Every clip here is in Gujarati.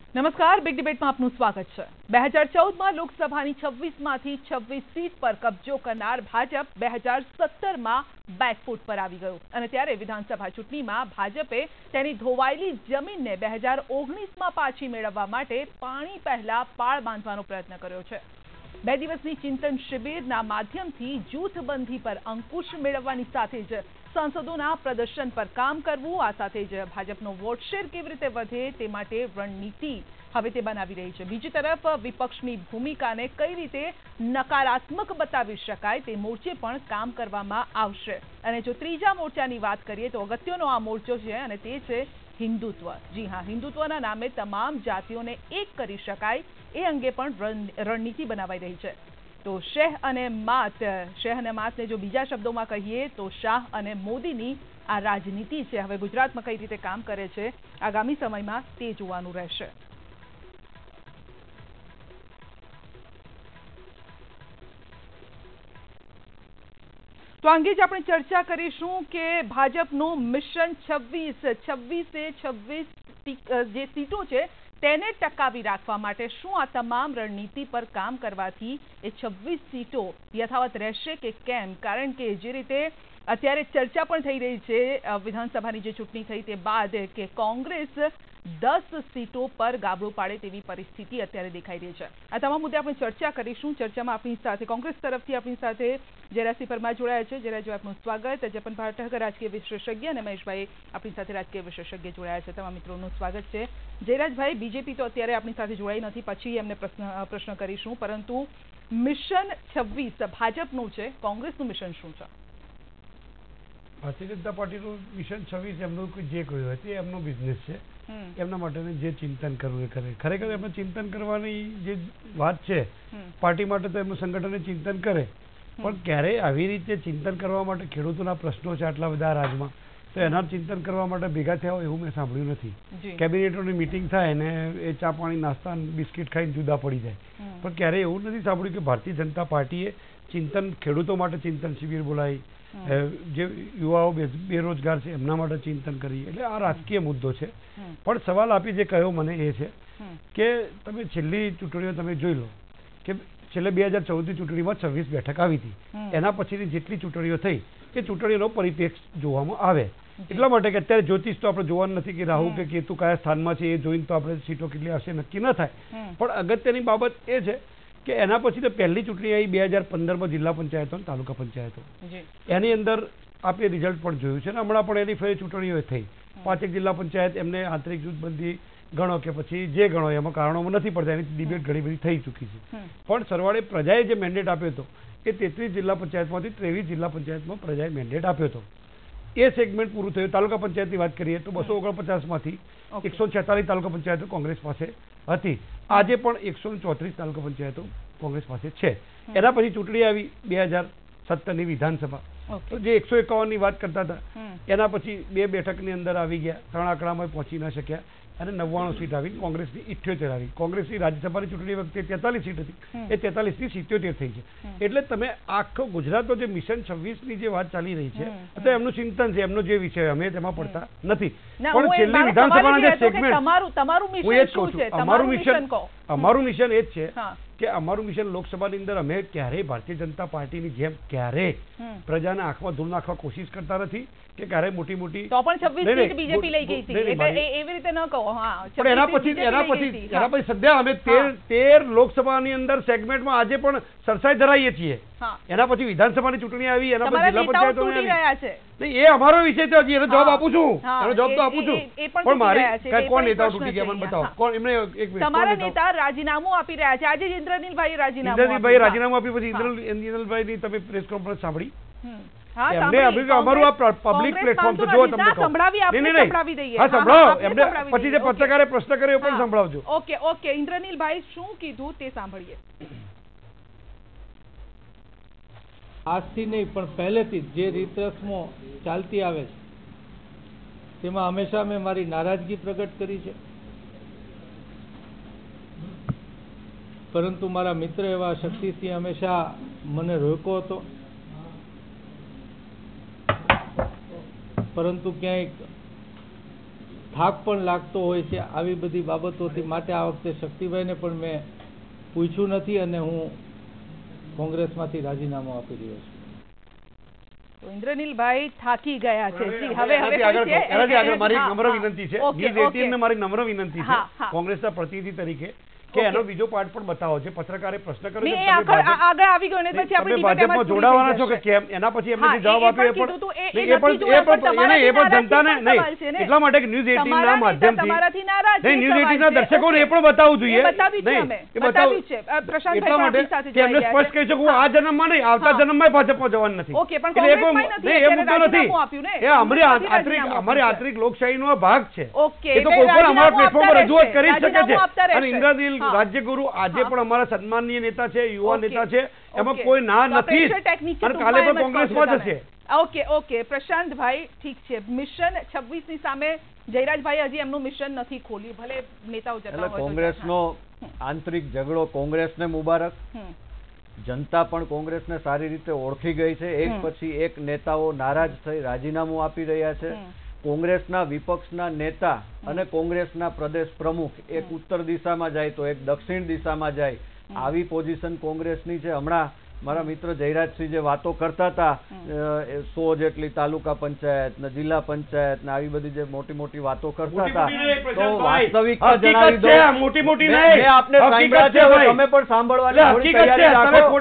નમસ્કાર, બિગ ડિબેટમાં આપનું સ્વાગત છે। 2014માં લોકસભાની 26માંથી 26 સીટ પર કબજો કરનાર ભાજપ 2017માં બેકફૂટ પર આવી ગયું અને ત્યારે વિધાનસભા ચૂંટણીમાં ભાજપે તેની ધોવાયેલી જમીનને 2019માં પાછી મેળવવા માટે પાણી પહેલા પાળ બાંધવાનો પ્રયત્ન કર્યો છે। 2 દિવસની ચિંતન શિબિરના માધ્યમથી જૂથબંધી પર અંકુશ મેળવવાની સાથે જ સાંસદોના પ્રદર્શન પર કામ કરવું, આ સાથે જ ભાજપનો વોટ શેર કેવી રીતે વધે તે માટે રણનીતિ હવે તે બનાવી રહી છે। બીજી તરફ વિપક્ષની ભૂમિકાને કઈ રીતે નકારાત્મક બતાવી શકાય તે મોરચે પણ કામ કરવામાં આવશે। અને જો ત્રીજા મોરચાની વાત કરીએ તો અગત્યનો આ મોરચો છે અને તે છે હિન્દુત્વ। જી હા, હિન્દુત્વના નામે તમામ જાતિઓને એક કરી શકાય એ અંગે પણ રણનીતિ બનાવાઈ રહી છે। તો શેહ અને માતને જો બીજા શબ્દોમાં કહીએ તો શાહ અને મોદીની આ રાજનીતિ છે। હવે ગુજરાતમાં કઈ રીતે કામ કરે છે આગામી સમયમાં તે જોવાનું રહેશે। તો આ અંગે જ આપણે ચર્ચા કરીશું કે ભાજપનું મિશન 26 જે સીટો છે તેને ટકાવી રાખવા માટે શું આ તમામ રણનીતિ પર કામ કરવાથી એ 26 સીટો યથાવત રહેશે કે કેમ? કારણ કે જે રીતે અત્યારે ચર્ચા પણ થઈ રહી છે વિધાનસભાની જે ચૂંટણી થઈ તે બાદ કે કોંગ્રેસ 10 સીટો પર ગાબડું પાડે તેવી પરિસ્થિતિ અત્યારે દેખાઈ રહી છે। આ તમામ મુદ્દે આપણે ચર્ચા કરીશું। ચર્ચામાં આપણી સાથે કોંગ્રેસ તરફથી આપણી સાથે જયરાજસિંહ પરમાર જોડાયા છે। જયરાજભાઈ, આપનું સ્વાગત। જપન પાઠક રાજકીય વિશેષજ્ઞ અને મહેશભાઈ આપણી સાથે રાજકીય વિશેષજ્ઞ જોડાયા છે। તમામ મિત્રોનું સ્વાગત છે। જયરાજભાઈ, બીજેપી તો અત્યારે આપણી સાથે જોડાઈ નથી, પછી એમને પ્રશ્ન કરીશું, પરંતુ મિશન 26 ભાજપનું છે, કોંગ્રેસનું મિશન શું છે? ભારતીય જનતા પાર્ટીનું મિશન 26 એમનું જે કહ્યું હોય તે એમનો બિઝનેસ છે। એમના માટે જે ચિંતન કરવું એ કરે। ખરેખર એમને ચિંતન કરવાની જે વાત છે, પાર્ટી માટે તો એમનું સંગઠન ચિંતન કરે, પણ ક્યારેય આવી રીતે ચિંતન કરવા માટે ખેડૂતોના પ્રશ્નો છે આટલા બધા રાજમાં, તો એના ચિંતન કરવા માટે ભેગા થયા હોય એવું મેં સાંભળ્યું નથી। કેબિનેટોની મિટિંગ થાય ને એ ચા પાણી નાસ્તા બિસ્કિટ ખાઈને જુદા પડી જાય, પણ ક્યારેય એવું નથી સાંભળ્યું કે ભારતીય જનતા પાર્ટીએ ચિંતન ખેડૂતો માટે ચિંતન શિબિર બોલાવી, જે યુવાઓ બેરોજગાર છે એમના માટે ચિંતન કરી। એટલે આ રાજકીય મુદ્દો છે, પણ સવાલ આપી જે કહ્યો મને એ છે કે તમે છેલ્લી ચૂંટણીઓ તમે જોઈ લો કે છેલ્લે 2014ની ચૂંટણીમાં 26 બેઠક આવી હતી, એના પછીની જેટલી ચૂંટણીઓ થઈ એ ચૂંટણીઓનો પરિપ્રેક્ષ જોવામાં આવે। એટલા માટે કે અત્યારે જ્યોતિષ તો આપણે જોવાનું નથી કે રાહુ કે કેતુ કયા સ્થાનમાં છે, એ જોઈને તો આપણે સીટો કેટલી આવશે નક્કી ન થાય, પણ અગત્યની બાબત એ છે કે એના પછી તો પહેલી ચૂંટણી આવી 2015માં જિલ્લા પંચાયતો અને તાલુકા પંચાયતો, એની અંદર આપણે રિઝલ્ટ પણ જોયું છે ને હમણાં પણ એની ફરી ચૂંટણીઓ થઈ। 5 જિલ્લા પંચાયત એમને આંતરિક જૂથબંધી ગણો કે પછી જે ગણો એમાં કારણોમાં નથી પડતા, એની ડિબેટ ઘણી બધી થઈ ચૂકી છે, પણ સરવાળે પ્રજાએ જે મેન્ડેટ આપ્યો હતો એ 33 જિલ્લા પંચાયતમાંથી 23 જિલ્લા પંચાયતમાં પ્રજાએ મેન્ડેટ આપ્યો હતો। એ સેગમેન્ટ પૂરું થયું। તાલુકા પંચાયતની વાત કરીએ તો 249માંથી 146 તાલુકા પંચાયતો કોંગ્રેસ પાસે હતી, આજે પણ 134 તાલુકા પંચાયતો કોંગ્રેસ પાસે છે। એના પછી ચૂંટણી આવી 2017ની વિધાનસભા, તો જે 151ની વાત કરતા હતા એના પછી 2 બેઠકની અંદર આવી ગયા, 3 આંકડામાં પહોંચી ન શક્યા અને 99 સીટ આવી, કોંગ્રેસની 78 આવી। કોંગ્રેસની રાજ્યસભાની ચૂંટણી વખતે 43 સીટ હતી, એ 43થી 77 થઈ છે। એટલે તમે આખો ગુજરાતનો જે મિશન 26ની જે વાત ચાલી રહી છે તો એમનું ચિંતન છે, એમનો જે વિષય અમે તેમાં પડતા નથી, પણ છેલ્લી વિધાનસભાના જે સેગમેન્ટ હું એ જ કહું છું, અમારું મિશન એ જ છે કે અમારું મિશન લોકસભાની અંદર અમે ક્યારેય ભારતીય જનતા પાર્ટીની જેમ ક્યારેય પ્રજાના આંખમાં ધૂળ નાખવા કોશિશ કરતા નથી કે ક્યારેય મોટી મોટી તો પણ 26 સીટ બીજેપી લઈ ગઈ હતી, એટલે એવી રીતે ન કહો। હા, પણ એના પછી સદ્યા અમે 13 લોકસભાની અંદર સેગમેન્ટમાં આજે પણ સરસાઈ ધરાઈએ છીએ। એના પછી વિધાનસભાની ચૂંટણી આવી, એના પછી જિલ્લા પંચાયતો, એ અમારો વિષય છે, હજી એનો જવાબ આપું છું, એનો જવાબ તો આપું છું, પણ મારી કોણ નેતાઓ તૂટી ગયા મને બતાવો, કોણ? એમને એક તમારા નેતા રાજીનામું આપી રહ્યા છે, આજે ઇન્દ્રનીલભાઈ રાજીનામું આપ્યું, પછી ઇન્દ્રનીલભાઈની તમે પ્રેસ કોન્ફરન્સ સાંભળી? એમને અમારું આ પબ્લિક પ્લેટફોર્મ તો જો તમને સંભળાવો, એમને પછી જે પત્રકારે પ્રશ્ન કર્યો એ પણ સંભળાવજો। ઓકે, ઇન્દ્રનીલભાઈ શું કીધું તે સાંભળીએ। આજથી નહીં પણ પહેલેથી જે રીત રસમો ચાલતી આવે છે તેમાં હંમેશા મેં મારી નારાજગી પ્રગટ કરી છે, પરંતુ મારા મિત્ર એવા શક્તિસિંહ હંમેશા મને રોક્યો હતો, પરંતુ ક્યાંક થાક પણ લાગતો હોય છે આવી બધી બાબતોથી. માટે આ વખતે શક્તિભાઈને પણ મેં પૂછ્યું નથી અને હું કોંગ્રેસમાંથી રાજીનામું આપી રહ્યો છું. તો ઇન્દ્રનીલભાઈ થાકી ગયા છે. જી, હવે મારી નમ્ર વિનંતી છે, ન્યૂઝ 18 ને મારી નમ્ર વિનંતી છે કોંગ્રેસના પ્રતિનિધિ તરીકે કે એનો બીજો પાર્ટ પણ બતાવો છે. પત્રકારે પ્રશ્ન કર્યો છે આગળ આવી ગયો ને પછી આપણે ભાજપમાં જોડાવાના છો કે કેમ, એના પછી એમને જે જવાબ આપ્યો એ પણ જનતાને નહીં, એટલા માટે ન્યૂઝ 18 ના માધ્યમથી ન્યૂઝ 18 ના દર્શકોને એ પણ બતાવવું જોઈએ. એટલા માટે કે એમને સ્પષ્ટ કહી શકું આ જન્મમાં નહીં, આવતા જન્મમાં ભાજપમાં જવાનું નથી. એ મુદ્દો નથી, એ અમારી આંતરિક લોકશાહીનો ભાગ છે. એ તો કોઈ પણ અમારા પ્લેટફોર્મ પર રજૂઆત કરી શકે છે. અને ઇન્દ્રનીલ રાજ્યગુરુ આજે પણ અમારા સન્માનનીય નેતા છે, યુવા નેતા છે, એમાં કોઈ ના નથી અને કાલે પણ કોંગ્રેસમાં જશે. ઓકે પ્રશાંતભાઈ, ઠીક છે. મિશન 26 ની સામે જયરાજભાઈ હજી એમનું મિશન નથી ખોલ્યું, ભલે નેતાઓ જતા હોય. કોંગ્રેસનો આંતરિક ઝઘડો કોંગ્રેસને મુબારક, જનતા પણ કોંગ્રેસને સારી રીતે ઓળખી ગઈ છે. એક પછી એક નેતાઓ નારાજ થઈ રાજીનામું આપી રહ્યા છે. કોંગ્રેસના વિપક્ષના નેતા અને કોંગ્રેસના પ્રદેશ પ્રમુખ એક ઉત્તર દિશામાં જાય તો એક દક્ષિણ દિશામાં જાય, આવી પોઝિશન કોંગ્રેસની છે. હમણાં મારા મિત્ર જયરાજસિંહ જે વાતો કરતા હતા 100 જેટલી તાલુકા પંચાયત ને જિલ્લા પંચાયત ને આવી બધી જે મોટી મોટી વાતો કરતા હતા, તો વાસ્તવિકતા જણાવી દો. મેં આપને સાંભળ્યા છે, હવે તમે પણ સાંભળવાની થોડી તૈયારી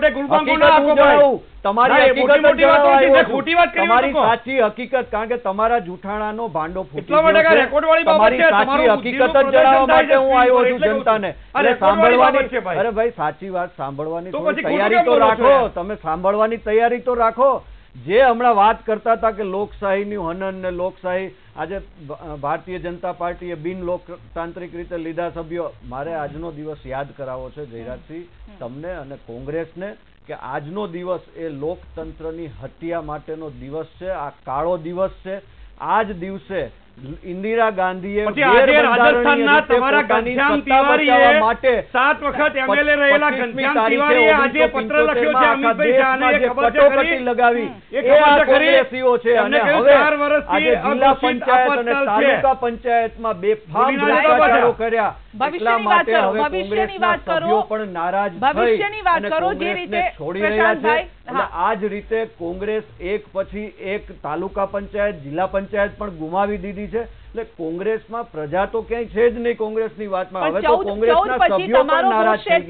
રાખો. તમારી હકીકત તમારી સાચી હકીકત, કારણ કે તમારા જૂઠાણાનો ભાંડો ફૂટી તમારી સાચી હકીકત જ જણાવવા માટે હું આવ્યો છું જનતાને. એટલે સાંભળવાની, અરે ભાઈ સાચી વાત સાંભળવાની થોડી તૈયારી તો રાખો. તમે સાંભળવાની તૈયારી તો રાખો. જે હમણાં વાત કરતા હતા કે લોકશાહીનું હનન ને લોકશાહી, આજે ભારતીય જનતા પાર્ટીએ બિન લોકતાંત્રિક રીતે લીધા સભ્યો, મારે આજનો દિવસ યાદ કરાવવો છે જયરાજસિંહ તમને અને કોંગ્રેસને કે આજનો દિવસ એ લોકતંત્રની હત્યા માટેનો દિવસ છે. આ કાળો દિવસ છે. આ જ દિવસે ઇન્દિરા ગાંધીએ રાજસ્થાનના તમારા ઘનશ્યામ તિવારીએ 7 વખત એમએલએ રહેલા ઘનશ્યામ તિવારીએ આજે પત્ર લખ્યો છે અમિતભાઈ શાહને, એ કટોકટી લગાવી. એ આ કોંગ્રેસીઓ છે અને હવે આજે જિલ્લા પંચાયત અને તાલુકા પંચાયતમાં બેફામ ભ્રષ્ટાચારો કર્યા. એટલા માટે હવે કોંગ્રેસના સભ્યો પણ નારાજ થઈ અને કોંગ્રેસને છોડી રહ્યા છે. એટલે આ જ રીતે કોંગ્રેસ એક પછી એક તાલુકા પંચાયત જિલ્લા પંચાયત પણ ગુમાવી દીધી છે. એટલે કોંગ્રેસમાં પ્રજા તો ક્યાંય છે જ નહીં કોંગ્રેસની વાતમાં. હવે તો કોંગ્રેસના સભ્યો પણ નારાજ થઈ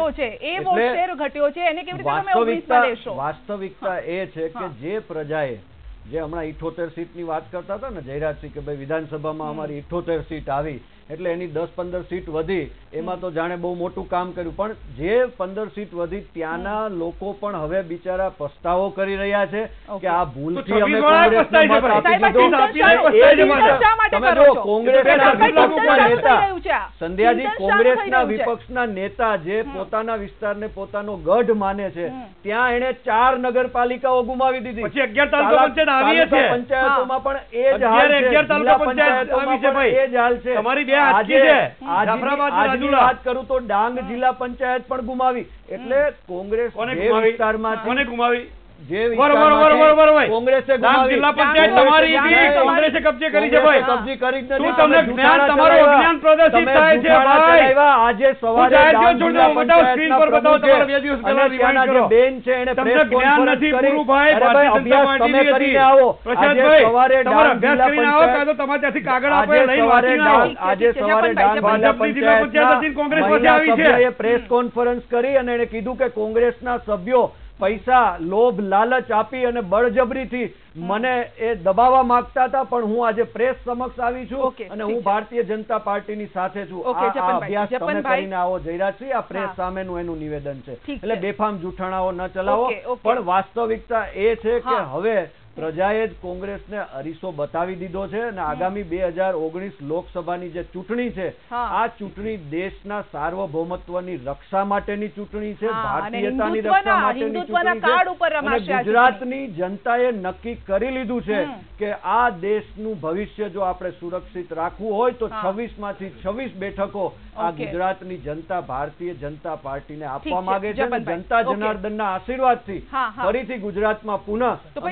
ગયા છે. વાસ્તવિકતા એ છે કે જે પ્રજાએ, જે હમણાં 78 સીટની વાત કરતા હતા ને જયરાજસિંહ કે ભાઈ વિધાનસભામાં અમારી 78 સીટ આવી એટલે એની 10-15 સીટ વધી, એમાં તો જાણે બહુ મોટું કામ કર્યું. પણ જે 15 સીટ વધી ત્યાંના લોકો પણ હવે બિચારા પસ્તાવો કરી રહ્યા છે કે આ ભૂલથી અમે કોંગ્રેસને મત આપી દીધો. તમે જો કોંગ્રેસના વિપક્ષના નેતા સંધ્યાજી, કોંગ્રેસના વિપક્ષના નેતા જે પોતાના વિસ્તારને પોતાનો ગઢ માને છે, ત્યાં એને 4 નગરપાલિકાઓ ગુમાવી દીધી. પછી 11 તાલુકા પંચાયતોમાં પણ એ જ હાલ છે. જિલ્લા પંચાયતોમાં પણ એ જ હાલ છે. આજની વાત કરું તો ડાંગ જિલ્લા પંચાયત પણ ગુમાવી. એટલે કોંગ્રેસ વિસ્તારમાંથી ગુમાવી કોંગ્રેસે જિલ્લા પંચાયત તમારી કોંગ્રેસે કબજે કરી છે ભાઈ. કબજે કરી જ નથી. તમને જ્ઞાન તમારું અજ્ઞાન પ્રદર્શિત થાય છે ભાઈ. આજે સવારે બેન છે એને પ્રેસ કોન્ફરન્સ કરી અભ્યાસ તમે કરીને આવો. આજે સવારે ડાંગ જિલ્લા પંચાયત આજે સવારે ડાંગ જિલ્લા પંચાયત પ્રેસ કોન્ફરન્સ કરી અને એને કીધું કે કોંગ્રેસના સભ્યો પૈસા, લોભ, લાલચ આપી અને બળજબરીથી મને એ દબાવવા માંગતા હતા, પણ હું આજે પ્રેસ સમક્ષ આવી છું અને હું ભારતીય જનતા પાર્ટીની સાથે છું. આ અભ્યાસ તમે કરીને આવો જયરાજસિંહ. આ પ્રેસ સામેનું એનું નિવેદન છે. એટલે બેફામ જૂઠાણાઓ ન ચલાવો. પણ વાસ્તવિકતા એ છે કે હવે પ્રજાએ જ કોંગ્રેસને અરીસો બતાવી દીધો છે અને આગામી 2019 લોકસભાની જે ચૂંટણી છે, આ ચૂંટણી દેશના સાર્વભૌમત્વની રક્ષા માટેની ચૂંટણી છે, ભારતીયતાની રક્ષા માટેની ચૂંટણી છે. અને ગુજરાતની જનતાએ નક્કી કરી લીધું છે કે આ દેશનું ભવિષ્ય જો આપણે સુરક્ષિત રાખવું હોય તો 26 માંથી 26 બેઠકો આ ગુજરાતની જનતા ભારતીય જનતા પાર્ટીને આપવા માંગે છે. જનતા જનાર્દનના આશીર્વાદથી ફરીથી ગુજરાતમાં પુનઃ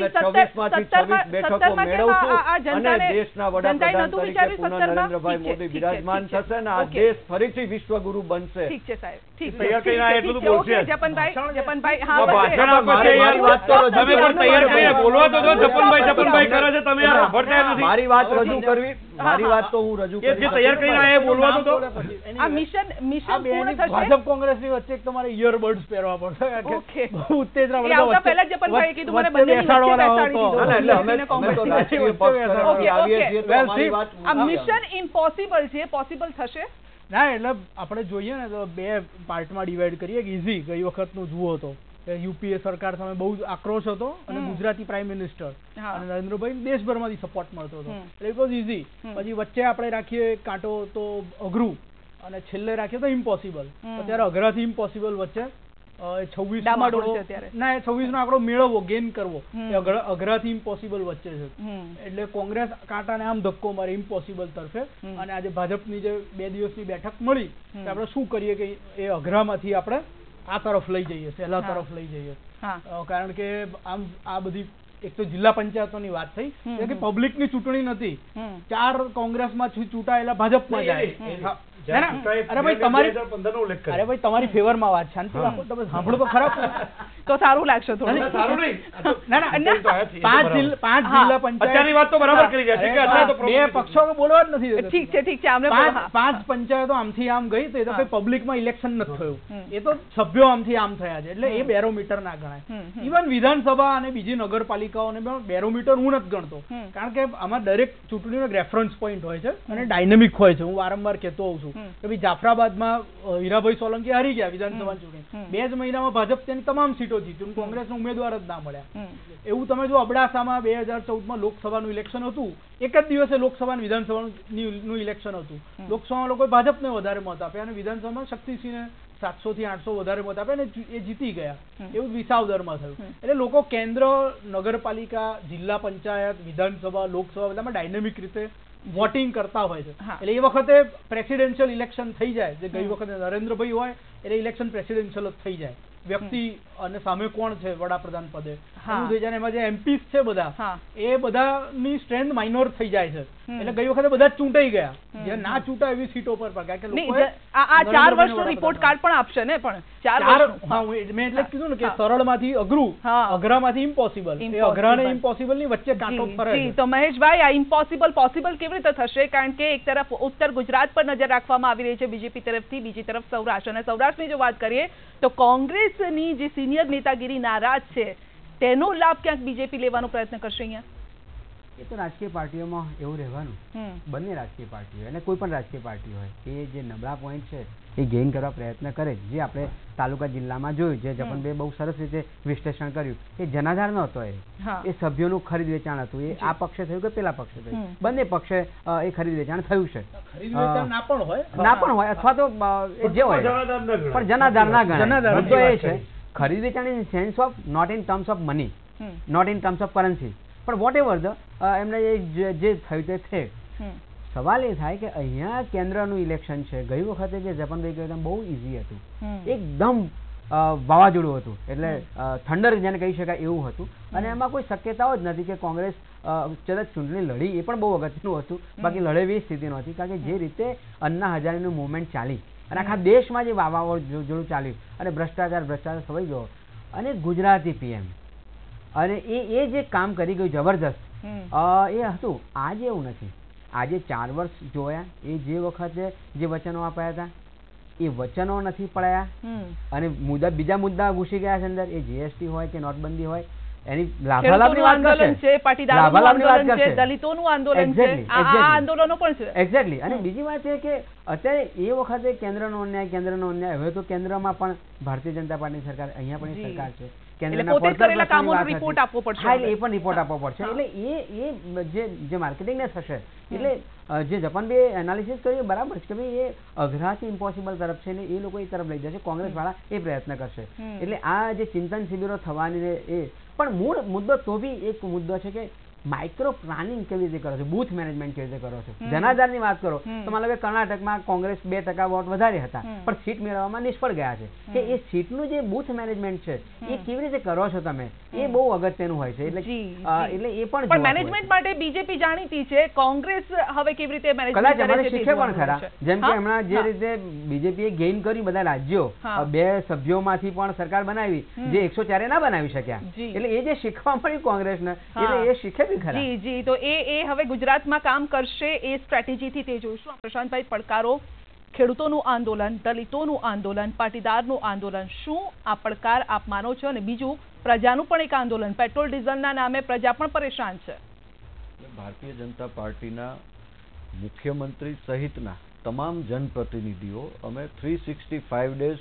માંથી 26 બેઠકો મેળવશું અને દેશના વડાપ્રધાન તરીકે પુનઃ નરેન્દ્રભાઈ મોદી બિરાજમાન થશે અને આ દેશ ફરીથી વિશ્વગુરુ બનશે. ઠીક છે સાહેબ, ઠીક છે. તૈયાર કરીને એટલું તો બોલશે. જપનભાઈ હા ભાષણ આપો છો યાર, વાત તો તમે પણ તૈયાર કરીને બોલવા તો દો. જપનભાઈ કરે છે, તમે યાર સાંભળતા નથી. મારી વાત રજૂ કરવી, મારી વાત તો હું રજૂ કરી. જે તૈયાર કરીને આયા બોલવા તો દો. આ મિશન પૂર્ણ થશે. ભાજપ કોંગ્રેસની વચ્ચે એક તમારે ઇયરબડ્સ પહેરવા પડશે. ઓકે, બહુ ઉત્તેજના એ આવતા પહેલા જ જપનભાઈએ કીધું મને બંનેની વચ્ચે બેસાડી દીધો. અમે તો રાજકીય પક્ષ આવીએ છીએ તો અમારી વાત આ મિશન ઇમ્પોસિબલ છે, પોસિબલ થશે? ના, એટલે આપણે જોઈએ ને તો બે પાર્ટમાં ડિવાઈડ કરીએ કે ઇઝી ગઈ વખતનું જુઓ તો યુપીએ સરકાર સામે બહુ જ આક્રોશ હતો અને ગુજરાતી પ્રાઇમ મિનિસ્ટર અને નરેન્દ્રભાઈ દેશભરમાંથી સપોર્ટ મળતો હતો એટલે ઇટ વોઝ ઇઝી. પછી વચ્ચે આપણે રાખીએ કાંટો તો અઘરું અને છેલ્લે રાખીએ તો ઇમ્પોસિબલ. અત્યારે અઘરાથી ઇમ્પોસિબલ વચ્ચે 26 ના 26 નો આંકડો મેળવવો, ગેઇન કરવો એ અઘરાથી ઇમ્પોસિબલ વચ્ચે છે. એટલે કોંગ્રેસ કાંટાને આમ ધક્કો મારે ઇમ્પોસિબલ તરફે અને આજે ભાજપની જે 2 દિવસની બેઠક મળી કે આપણે શું કરીએ કે એ અઘરામાંથી આપણે આ તરફ લઈ જઈએ, સહેલા તરફ લઈ જઈએ. કારણ કે આમ આ બધી એક તો જિલ્લા પંચાયતોની વાત થઈ કે પબ્લિકની ચૂંટણી નથી, 4 કોંગ્રેસમાં ચૂંટાયેલા ભાજપમાં જાય. અરે ભાઈ તમારી ફેવરમાં વાત, શાંતિ રાખો, તમે સાંભળો તો ખરા તો સારું લાગશે થોડું. સારું નહીં. પાંચ જિલ્લા પંચાયત વાત તો બરાબર કરી જાય છે. બે પક્ષો બોલવા જ નથી. ઠીક છે, ઠીક છે. પાંચ પંચાયતો આમથી આમ ગઈ તો એ તો કઈ પબ્લિકમાં ઇલેક્શન નથી થયું, એ તો સભ્યો આમથી આમ થયા છે. એટલે એ બેરોમીટર ના ગણાય. ઇવન વિધાનસભા અને બીજી નગરપાલિકાઓને બેરોમીટર હું નથી ગણતો, કારણ કે આમાં દરેક ચૂંટણીનો એક રેફરન્સ પોઈન્ટ હોય છે અને ડાયનેમિક હોય છે. હું વારંવાર કહેતો હોઉં છું કે ભાઈ જાફરાબાદમાં હીરાભાઈ સોલંકી હારી ગયા વિધાનસભાની ચૂંટણી, 2 જ મહિનામાં ભાજપ તેની તમામ સીટો જીતી, કોંગ્રેસનો ઉમેદવાર જ ના મળ્યા. એવું તમે જો અબડાસામાં 2014માં લોકસભાનું ઇલેક્શન હતું, એક જ દિવસે લોકસભા અને વિધાનસભાનું ઇલેક્શન હતું. લોકસભામાં લોકોએ ભાજપને વધારે મત આપ્યા અને વિધાનસભામાં શક્તિસિંહને 700 થી 800 વધારે મત આપ્યા અને એ જીતી ગયા. એવું વિસાવદરમાં થયું. એટલે લોકો કેન્દ્ર, નગરપાલિકા, જિલ્લા પંચાયત, વિધાનસભા, લોકસભા બધામાં ડાયનેમિક રીતે વોટિંગ કરતા હોય છે. એટલે એ વખતે પ્રેસિડેન્શિયલ ઇલેક્શન થઈ જાય, જે ગઈ વખતે નરેન્દ્રભાઈ હોય એટલે ઇલેક્શન પ્રેસિડેન્શિયલ જ થઈ જાય. વ્યક્તિ અને સામે કોણ છે વડાપ્રધાન પદે એવું થઈ જાય. એમાં જે એમપીસ છે બધા એ બધાની સ્ટ્રેન્થ માઇનોર થઈ જાય છે. એટલે ગઈ વખતે બધા ચૂંટાઈ ગયા, જે ના ચૂંટાય એવી સીટો પર કારણ કે લોકો આ 4 વર્ષનો રિપોર્ટ કાર્ડ પણ આપશે ને. પણ 4 મેં એટલે કીધું ને કે સરળમાંથી અઘરું, અઘરામાંથી ઇમ્પોસિબલ, એ અઘરા અને ઇમ્પોસિબલ ની વચ્ચે કાંટો ફરે છે. તો મહેશભાઈ, આ ઇમ્પોસિબલ પોસિબલ કેવી રીતે થશે? કારણ કે એક તરફ ઉત્તર ગુજરાત પર નજર રાખવામાં આવી રહી છે બીજેપી તરફથી, બીજી તરફ સૌરાષ્ટ્ર. અને સૌરાષ્ટ્રની જો વાત કરીએ તો કોંગ્રેસની જે સિનિયર નેતાગીરી નારાજ છે તેનો લાભ ક્યાંક બીજેપી લેવાનો પ્રયત્ન કરશે અહીંયા? એ તો રાજકીય પાર્ટીઓમાં એવું રહેવાનું, બંને રાજકીય પાર્ટીઓ અને કોઈ પણ રાજકીય પાર્ટી હોય એ જે નબળા પોઈન્ટ છે એ ગેઇન કરવા પ્રયત્ન કરે. જે આપણે તાલુકા જિલ્લામાં જોયું, જે જપનભાઈ બહુ સરસ રીતે વિશ્લેષણ કર્યું, એ જનાધાર નહોતો, એ સભ્યોનું ખરીદ વેચાણ હતું. એ આ પક્ષે થયું કે પેલા પક્ષે થયું, બંને પક્ષે એ ખરીદ વેચાણ થયું છે. ના પણ હોય અથવા તો જે હોય પણ જનાધાર ના ગણાય. મુદ્દો એ છે ખરીદ વેચાણ in sense of not in terms of money, not in terms of currency, પણ વોટ એવર એમને જે થયું તે છે. સવાલ એ થાય કે અહીંયા કેન્દ્રનું ઇલેક્શન છે. ગઈ વખતે જે જપનભાઈ કહ્યું બહુ ઇઝી હતું, એકદમ વાવાઝોડું હતું, એટલે થંડર જેને કહી શકાય એવું હતું. અને એમાં કોઈ શક્યતાઓ જ નથી કે કોંગ્રેસ ચરત ચૂંટણી લડી, એ પણ બહુ અગત્યનું હતું. બાકી લડે એવી સ્થિતિ નહોતી, કારણ કે જે રીતે અન્ના હજારેનું મુવમેન્ટ ચાલી અને આખા દેશમાં જે વાવાઝોડું ચાલ્યું અને ભ્રષ્ટાચાર થવાઈ ગયો અને ગુજરાતી પીએમ અને એ જે કામ કરી ગયું જબરજસ્ત એ હતું. આજે એવું નથી. આજે 4 વર્ષ જોયા, એ જે વખતે જે વચનો આપ્યા હતા એ વચનો નથી પડાયા અને બીજા મુદ્દા ઘૂસી ગયા છે અંદર. એ જીએસટી હોય કે નોટબંધી હોય, એની લાભાલાભની વાત કરશે, પાટીદારોનું આંદોલન છે, દલિતોનું આંદોલન છે, આ આંદોલનો પણ છે. એક્ઝેક્ટલી. અને બીજી વાત છે કે અત્યારે એ વખતે કેન્દ્રનો અન્યાય, હવે તો કેન્દ્રમાં પણ ભારતીય જનતા પાર્ટી સરકાર, અહીંયા પણ સરકાર છે, રિપોર્ટ આપવો પડશે. એ પણ રિપોર્ટ આપવો પડશે. એટલે એ જે માર્કેટિંગ ને થશે, એટલે જે જપનભાઈ એનાલિસિસ કર્યું બરાબર છે કે ભાઈ એ અઘરાથી ઇમ્પોસિબલ તરફ છે ને એ લોકો એ તરફ લઈ જશે, કોંગ્રેસ વાળા એ પ્રયત્ન કરશે. એટલે આ જે ચિંતન શિબિરો થવાની એ પણ મૂળ મુદ્દો તો બી એક મુદ્દો છે કે માઇક્રો પ્લાનિંગ કેવી રીતે કરો છો, બૂથ મેનેજમેન્ટ કેવી રીતે કરો છો. જનાધારની વાત કરો તો મને લાગે કર્ણાટકમાં કોંગ્રેસ 2% વોટ વધારે હતા પણ સીટ મેળવવામાં નિષ્ફળ ગયા છે. કે એ સીટનું જે બૂથ મેનેજમેન્ટ છે એ કેવી રીતે કરો છો તમે, એ બહુ અગત્યનું હોય છે. એટલે એ પણ મેનેજમેન્ટ માટે બીજેપી જાણીતી છે, કોંગ્રેસ હવે કેવી રીતે મેનેજમેન્ટ કદાચ અમારે શીખે પણ ખરા. જેમ કે હમણાં જે રીતે બીજેપીએ ગેઇન કર્યું બધા રાજ્યો, 2 સભ્યોમાંથી પણ સરકાર બનાવી જે 104 ના બનાવી શક્યા. એટલે એ જે શીખવા મળ્યું કોંગ્રેસને એટલે એ શીખે બી ખરા. જી તો એ હવે ગુજરાતમાં કામ કરશે એ સ્ટ્રેટેજીથી તે જોઈશું. પ્રશાંતભાઈ, પડકારો, ખેડૂતોનું આંદોલન, દલિતોનું આંદોલન, પાટીદારનું આંદોલન, શું આ પડકાર આપ માનો છો? અને બીજું, પ્રજાનું પણ એક આંદોલન, પેટ્રોલ ડીઝલના નામે પ્રજા પણ પરેશાન છે. ભારતીય જનતા પાર્ટીના મુખ્યમંત્રી સહિતના તમામ જનપ્રતિનિધિઓ અમે 365 ડેઝ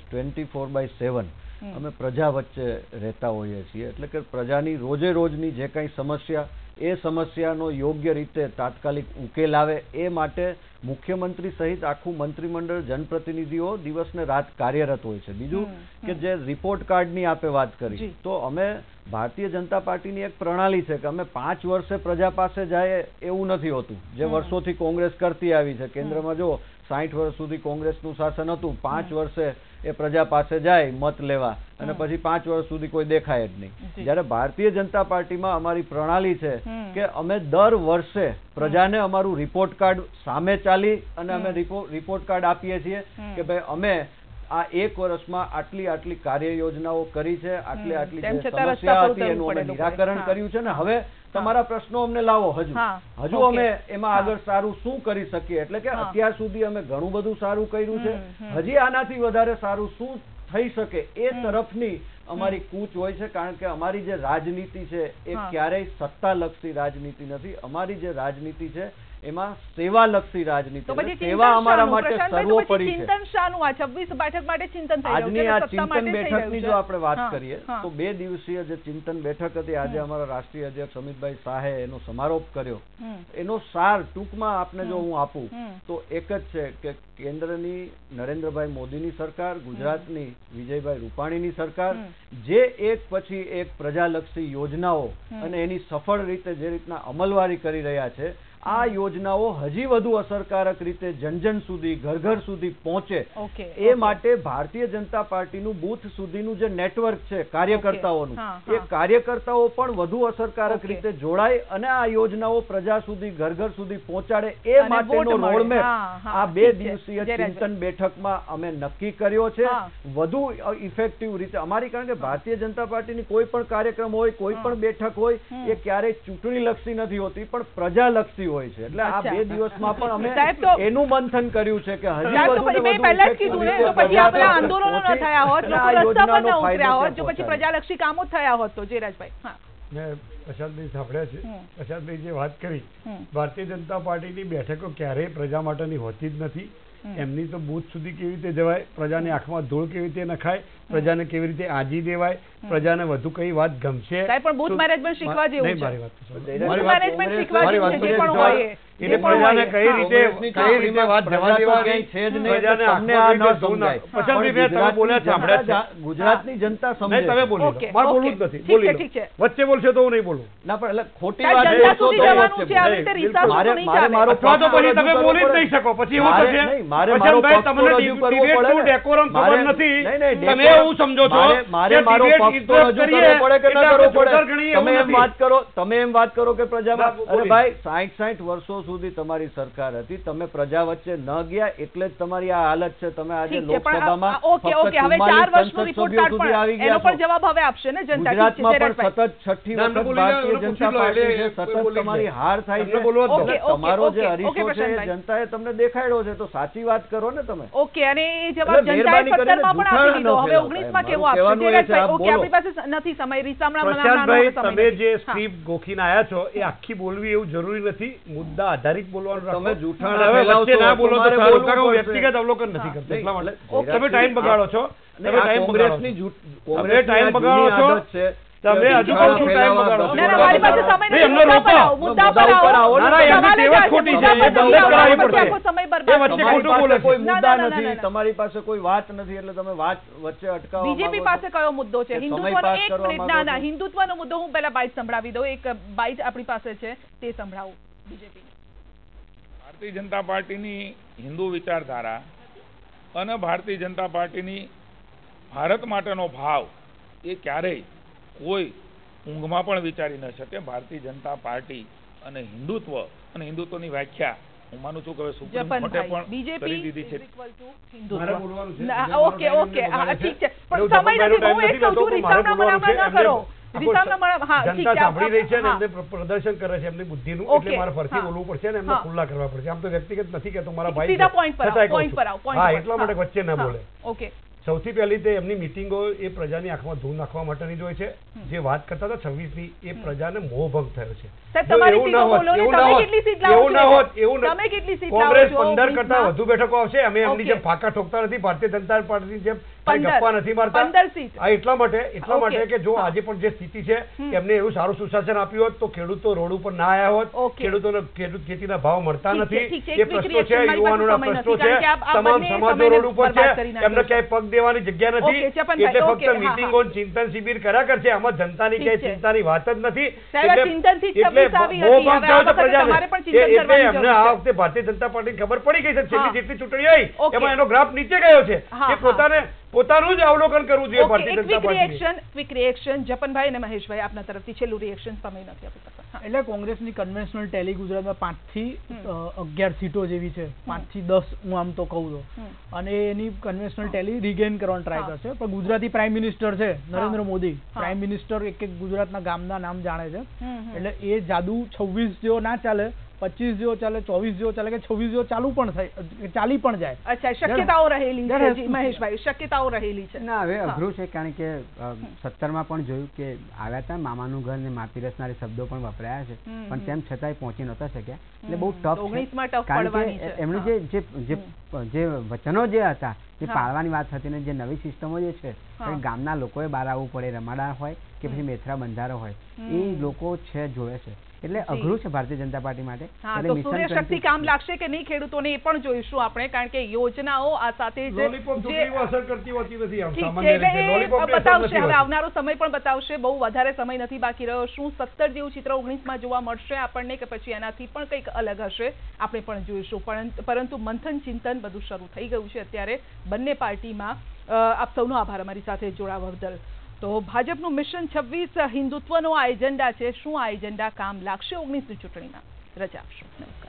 24/7 અમે પ્રજા વચ્ચે રહેતા હોઈએ છીએ. એટલે કે પ્રજાની રોજે રોજની જે કંઈ સમસ્યા, એ સમસ્યાનો યોગ્ય રીતે તાત્કાલિક ઉકેલ આવે એ માટે મુખ્યમંત્રી સહિત આખું મંત્રીમંડળ, જનપ્રતિનિધિઓ દિવસ ને રાત કાર્યરત હોય છે. બીજું કે જે રિપોર્ટ કાર્ડની આપે વાત કરી, તો અમે ભારતીય જનતા પાર્ટીની એક પ્રણાલી છે કે અમે 5 વર્ષે પ્રજા પાસે જાય એવું નથી હોતું, જે વર્ષોથી કોંગ્રેસ કરતી આવી છે. કેન્દ્રમાં જો 60 વર્ષ સુધી કોંગ્રેસનું શાસન હતું, 5 વર્ષે એ પ્રજા પાસે જાય મત લેવા અને પછી 5 વર્ષ સુધી કોઈ દેખાય જ નહીં. જ્યારે ભારતીય જનતા પાર્ટીમાં અમારી પ્રણાલી છે કે અમે દર વર્ષે પ્રજાને અમારું રિપોર્ટ કાર્ડ સામે ચાલી અને અમે રિપોર્ટ કાર્ડ આપીએ છીએ કે ભાઈ અમે આ 1 વર્ષમાં આટલી કાર્ય યોજનાઓ કરી છે, આટલી સમસ્યા હતી એનું અમે નિરાકરણ કર્યું છે ને હવે તમારા પ્રશ્નો અમને લાવો, હજુ અમે એમાં આગળ સારું શું કરી શકીએ. એટલે કે અત્યાર સુધી અમે ઘણું બધું સારું કર્યું છે, હજી આનાથી વધારે સારું શું થઈ શકે એ તરફની અમારી કૂચ હોય છે. કારણ કે અમારી જે રાજનીતિ છે એ ક્યારેય સત્તાલક્ષી રાજનીતિ નથી. અમારી જે રાજનીતિ છે એમાં સેવાલક્ષી રાજનીતિ, સેવા અમારા માટે સર્વોપરી છે. આજની આ ચિંતન બેઠકની જો આપણે વાત કરીએ તો 2 દિવસીય જે ચિંતન બેઠક હતી, આજે અમારા રાષ્ટ્રીય અધ્યક્ષ અમિતભાઈ શાહે એનો સમારોપ કર્યો. એનો સાર ટૂંકમાં આપને જો હું આપું તો એક જ છે કે કેન્દ્રની નરેન્દ્રભાઈ મોદીની સરકાર, ગુજરાતની વિજયભાઈ રૂપાણીની સરકાર જે એક પછી એક પ્રજાલક્ષી યોજનાઓ અને એની સફળ રીતે જે રીતના અમલવારી કરી રહ્યા છે, આ યોજનાઓ હજી વધુ અસરકારક રીતે જન સુધી, ઘર સુધી પહોંચે એ માટે ભારતીય જનતા પાર્ટીનું બૂથ સુધીનું જે નેટવર્ક છે કાર્યકર્તાઓનું, એ કાર્યકર્તાઓ પણ વધુ અસરકારક રીતે જોડાય અને આ યોજનાઓ પ્રજા સુધી, ઘર સુધી પહોંચાડે એ માટેનો રોડમેપ આ 2 દિવસીય ચિંતન બેઠકમાં અમે નક્કી કર્યો છે. વધુ ઇફેક્ટિવ રીતે અમારી, કારણ કે ભારતીય જનતા પાર્ટીની કોઈ પણ કાર્યક્રમ હોય, કોઈ પણ બેઠક હોય, એ ક્યારેય ચૂંટણી લક્ષી નથી હોતી પણ પ્રજાલક્ષી હોય છે. એટલે આ 2 દિવસમાં પણ અમે એનું મંથન કર્યું છે કે હજી પ્રજાલક્ષી કામો થયા હોત તો. જયરાજભાઈ, મેં પ્રશાંતભાઈ સાંભળ્યા છે. પ્રશાંતભાઈ જે વાત કરી, ભારતીય જનતા પાર્ટીની બેઠકો ક્યારેય પ્રજા માટેની હોતી જ નથી. એમની તો બૂથ સુધી કેવી રીતે જવાય, પ્રજાની આંખમાં ધૂળ કેવી રીતે નખાય, પ્રજાને કેવી રીતે આજી દેવાય, પ્રજાને વધુ કઈ વાત ગમશે. પણ બૂથ મેનેજમેન્ટ શીખવા જેવું છે. મારી વાત એટલે પ્રજાને કઈ રીતે વાત જવા દેવાની છે જ નહીં. તમને આ ન સમજાય. પછી તમે બોલ્યા સાંભળ્યા છે. ગુજરાતની જનતા સમજે. તમે બોલો, મારે બોલવું જ નથી. બોલી લો. વચ્ચે બોલશો તો હું નહીં બોલું. ના પણ એટલે ખોટી વાત બોલશો તો મારો અથવા તો પછી તમે બોલી જ નહીં શકો. પછી એવું થશે મારે મારો પક્ષ રજૂ કરવો પડે. ડેકોરમ ખબર નથી. તમે એવું સમજો છો મારે મારો પક્ષ તો રજૂ કરવો પડે કે ન કરવો પડે. તમે એમ વાત કરો કે પ્રજામાં, અરે ભાઈ 60 વર્ષો સુધી તમારી સરકાર હતી, તમે પ્રજા વચ્ચે ન ગયા એટલે જ તમારી આ હાલત છે. તમે આજે લોકસભામાં ગુજરાતમાં પણ સતત 6ઠી વખત ભારતીય જનતા પાર્ટી છે, સતત તમારી હાર થાય છે. તમારો જે હરીફો છે એ જનતાએ તમને દેખાડ્યો છે, તો સાચી વાત કરો ને તમે. ઓકે, અને એ જવાબ જનતાએ 17 માં પણ આપી દીધો. હવે 19 માં કેવો આપશે? ઓકે, આપણી પાસે નથી સમય. પ્રશાંતભાઈ, તમે જે સ્ક્રિપ્ટ ગોખીને આયા છો એ આખી બોલવી એવું જરૂરી નથી. મુદ્દા આધારિત બોલવાનું રાખો. તમે જૂઠાણ વચ્ચે ના બોલો તો સારું. કારણ હું વ્યક્તિગત અવલોકન નથી કરતો એટલા માટે. તમે ટાઈમ બગાડો છો. કોંગ્રેસની ટાઈમ બગાડો છો તમે હજુ કહું છું ટાઈમ બગાડો. ના, ના, મારી પાસે સમય નથી. એમને રોકો. મુદ્દા પર આવો. ના, ના, એમની ટેવ જ ખોટી છે. એ બંધ જ કરાવવી પડશે. આખો સમય બરબાદ એ વચ્ચે ખોટું બોલે છે. કોઈ મુદ્દા ના, ના, ના, નથી, ના. તમારી પાસે કોઈ વાત નથી, એટલે તમે વાત વચ્ચે અટકાવવા બીજેપી માંગો છો. પાસે કયો મુદ્દો છે? કે સમય હિન્દુત્વનો પાસ એક કરવા મિનિટ. માંગો ના, ના, છો? હિન્દુત્વનો મુદ્દો હું પહેલા બાઇટ સંભળાવી દઉં. એક બાઇટ આપણી પાસે છે, તે સંભળાવું બીજેપી. ભારતીય જનતા પાર્ટીની હિન્દુ વિચારધારા અને ભારતીય જનતા પાર્ટીની ભારત માટેનો ભાવ એ ક્યારેય કોઈ ઊંઘમાં પણ વિચારી ન શકે. ભારતીય જનતા પાર્ટી અને હિન્દુત્વની વ્યાખ્યા હું માનું છું કે સુપ્રીમ કોર્ટે પણ કરી દીધી છે. મારે બોલવાનું છે. ઓકે, ઓકે, હા, ઠીક છે. પણ સમય નથી. હું એક કહું છું, રિસામના મનામણા ન કરો. રિસામના મનામણા, હા, ઠીક જનતા છે. સાંભળી રહી છે ને હા. એમને પ્રદર્શન કરે છે એમની બુદ્ધિનું, ઓકે, એટલે મારે ફરતી હા. બોલવું પડશે ને એમને હા. ખુલ્લા કરવા પડશે. આમ તો વ્યક્તિગત નથી કહેતો, મારા ભાઈ સીધા છે. point પર આવો, છતાંય કહું point છું. પર આવો, point હા, પર. એટલા માટે વચ્ચે ના હા. બોલે. ઓકે. સૌથી પહેલી તે એમની મિટિંગો એ પ્રજાની આંખમાં ધૂળ નાખવા માટેની જ હોય છે. જે વાત કરતા હતા 26ની, એ પ્રજાને મોહભંગ થયો છે. સાહેબ, જો તમારી એવું સીટો ના હોત, બોલો ને, એવું તમે ના હોત, કેટલી સીટ લાવો એવું છો? ના હોત, એવું ના- તમે કેટલી સીટ લાવો કોંગ્રેસ છો? 15 કરતા 20 વધુ બેઠકો આવશે. અમે એમની ઓકે. જેમ ફાંકા ઠોકતા નથી. ભારતીય જનતા પાર્ટીની જેમ 15 ગપ્પા નથી મારતા. 15 સીટ. આ એટલા ઓકે. માટે કે જો હા. આજે પણ જે સ્થિતિ છે એમને એવું સારું સુશાસન આપ્યું હોત તો ખેડૂતો રોડ ઉપર ના આવ્યા હોત. ઓકે. ખેડૂતોને ખેતીના ભાવ મળતા ઠીક છે, નથી. ઠીક છે. એ એક પ્રશ્નો quick છે, reaction મારી પાસે યુવાનોના સમય પ્રશ્નો નથી, છે. કારણ કે આ તમામ બંને સમાજો સમયને રોડ ઉપર છે. બરબાદ કરી નાખ્યો એમને છે. ક્યાંય પગ દેવાની જગ્યા નથી. ઓકે, ચેતનભાઈ, એટલે ઓકે, ફક્ત હા, મિટિંગો ચિંતન શિબિર કર્યા કરશે. આમાં જનતાની ઠીક ક્યાંય છે. ચિંતાની વાત જ નથી. સાહેબ, આ ચિંતનથી જ 26 આવી હતી. મોહભંગ હવે આ થયો છે વખતે પ્રજાને. તમારે પણ ચિંતન એટલે કરવાની એમને જરૂર આ છે. વખતે ભારતીય જનતા પાર્ટીને ખબર પડી ગઈ છે. હા. છેલ્લી જેટલી ચૂંટણી આવી ઓકે. એમાં એનો ગ્રાફ નીચે ગયો છે. હા, એ પોતાનું જ અવલોકન કરવું જોઈએ ઓકે, ભારતીય એક જનતા પાર્ટીને. ક્વિક રિએક્શન જપનભાઈ અને મહેશભાઈ, આપના તરફથી છેલ્લું રિએક્શન. સમય નથી આપણી પાસે. હા. એટલે કોંગ્રેસની કન્વેન્શનલ ટેલી ગુજરાતમાં 5 થી 11 સીટો જેવી છે. 5 થી 10 હું આમ તો કહું તો. અને એની કન્વેન્શનલ ટેલી રીગેન કરવાનો ટ્રાય હા. કરશે. પણ ગુજરાતી પ્રાઇમ મિનિસ્ટર છે નરેન્દ્ર મોદી, હા. પ્રાઇમ મિનિસ્ટર એક ગુજરાતના ગામના નામ જાણે છે. હમ. એટલે એ જાદુ 26 જેવો ના ચાલે, 25 જેવો ચાલે, 24 જેવો ચાલે કે 26 જેવો ચાલી પણ જાય. અચ્છા, શક્યતાઓ રહેલી There છે. has G, to be. મહેશભાઈ, શક્યતાઓ રહેલી છે. ના, હવે હા. અઘરું છે, કારણ કે 17માં પણ જોયું કે આવ્યા હતા મામાનું ઘર ને મા પીરસનારી શબ્દો પણ વપરાયા છે, પણ તેમ છતાંય પહોંચી નહોતા શક્યા. એટલે બહુ ટફ 19માં tough કારણ પડવાની કે છે. એમણે જે વચનો જે હતા, જે હા. પાળવાની વાત હતી ને જે નવી સિસ્ટમો જે છે, હા. કે ગામના લોકોએ બહાર આવવું પડે, રમાડા હોય કે પછી મેથરા બંધારો હોય, એ લોકો છે જોવે છે. એટલે અઘરું છે ભારતીય જનતા પાર્ટી માટે. હા, એટલે તો મિશન સૂર્ય 20 શક્તિ કામ લાગશે કે નહીં ખેડૂતોને એ પણ જોઈશું આપણે, કારણ કે યોજનાઓ આ સાથે જ લોલીપોપ ચૂંટણીમાં અસર કરતી હોતી નથી. આમ ઠીક છે, સામાન્ય એટલે રીતે એ લોલીપોપની અસર બતાવશે. નથી હવે હોતી. આવનારો સમય પણ બતાવશે. બહુ વધારે સમય નથી બાકી રહ્યો. શું 17 જેવું ચિત્ર 19માં જોવા મળશે આપણને, કે પછી એનાથી પણ કંઈક અલગ હશે, આપણે પણ જોઈશું. પરંતુ મંથન ચિંતન બધું શરૂ થઈ ગયું છે અત્યારે બંને પાર્ટીમાં. આપ સૌનો આભાર અમારી સાથે જોડાવા બદલ. તો ભાજપનું મિશન 26 હિન્દુત્વનો આ એજન્ડા છે. શું આ એજન્ડા કામ લાગશે 19ની ચૂંટણીમાં? રજા આપશો. નમસ્કાર.